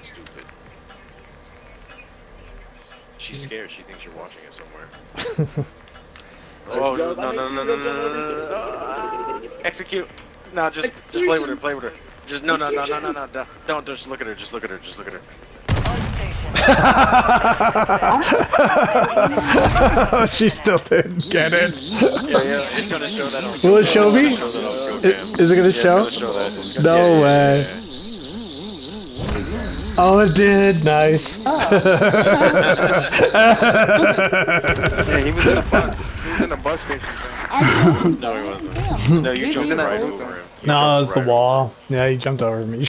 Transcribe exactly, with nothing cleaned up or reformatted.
stupid. She's scared. She thinks you're watching it somewhere. Oh, no, no, no, no, no, no, no, no. Execute. No, just, just play with her, play with her. Just, no, no, no, no, no, no, no. Don't, just look at her, just look at her, just look at her. She still didn't get it. Yeah, yeah, it's gonna show that on. Will it show me? Show that on Is, is it gonna yeah, show? It's gonna show that. It's gonna, No yeah, yeah, way. Yeah, yeah. Oh, it did. Nice. Yeah, he was in a bus. He was in a bus station. No, he wasn't. No, you jumped right over him. No, it was the wall. Yeah, you jumped over me.